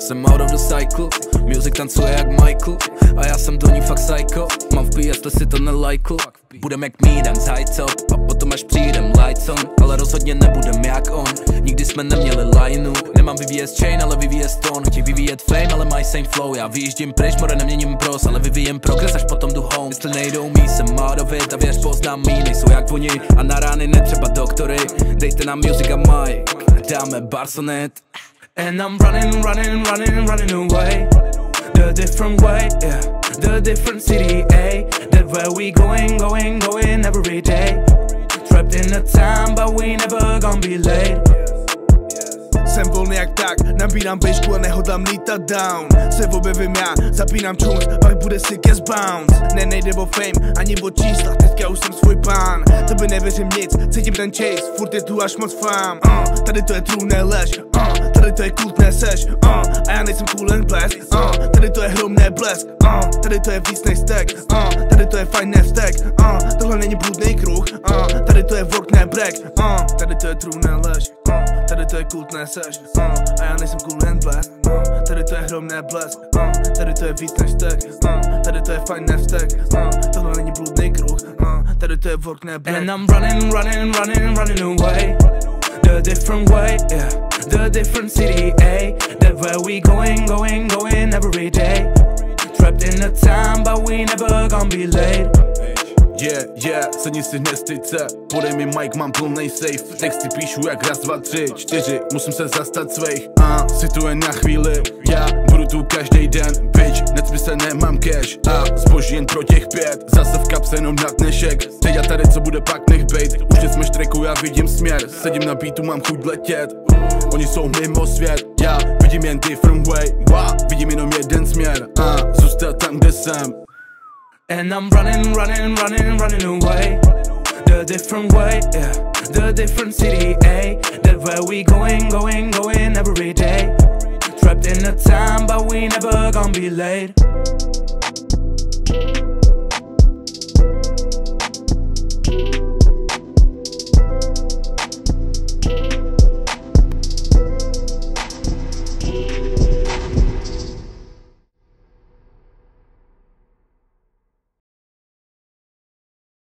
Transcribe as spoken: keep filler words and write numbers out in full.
jsem out of the cycle. Music tancuje jak Michael a já jsem do ní fakt psycho. Mám v pí, jestli si to nelajkl. Budem jak Mídan z high top a potom až přijdem lights on. Ale rozhodně nebudem jak on, nikdy jsme neměli lineu. Nemám vyvíjet chain, ale vyvíjet stone. Chtěj vyvíjet fame, ale mají same flow. Já vyjíždím pryč, more neměním pros, ale vyvíjem progres, až potom jdu home. Jestli nejdou mý, jsem out of it a věř, poznám mý, nejsou jak oni. A na rány netřeba doktory, dejte nám music a mic, dáme barsonet. And I'm running, running, running, running away the different way, yeah, the different city, eh? That where we going, going, going every day. Trapped in a time, but we never gonna be late. Jsem volný jak tak, nabírám běžku a nehodlám lítat down. Se objevím já, zapínám tunes, pak bude sick as bounce. Ne, nejde o fame, ani o čísla, teďka už jsem svůj pán. Tobě nevěřím nic, cítím ten chase, furt je tu až moc fám. uh, Tady to je true, ne lež, uh, tady to je kult, ne seš, uh, a já nejsem cool and blessed, uh, tady to je hrom, ne blesk, uh, tady to je víc než stack, uh, tady to je fajn, ne vztek, uh, tohle není bludný kruh, uh, tady to je work, ne break, uh, tady to je true, ne lež, uh, tady to je kult, ne seš. Uh, a já nejsem cool and blast, uh, tady to je hrom, ne blesk, uh, tady to je víc než stek, uh, tady to je fajn, ne vztek, uh, tohle není bludný kruh, uh, tady to je work, ne break. And I'm running, running, running, running away the different way, yeah, the different city, eh? That where we going, going, going every day. Trapped in a time, but we never gonna be late. Yeah, yeah, sedni si nestejce, podej mi mic, mám plnej safe. Texty píšu jak raz, dva, tři, čtyři, musím se zastat svých. A si tu jen na chvíli, já budu tu každý den. Bitch, necpi se, nemám cash a zboží jen pro těch pět. Zase v kapse jenom na dnešek, teď a tady co bude pak nech bejt. Už teď jsme štreku, já vidím směr, sedím na beatu, mám chuť letět. Oni jsou mimo svět, já vidím jen different way. Wow, vidím jenom jeden směr a zůstat tam, kde jsem. And I'm running, running, running, running away the different way, yeah, the different city, eh? That where we going, going, going every day. Trapped in a time, but we never gonna be late.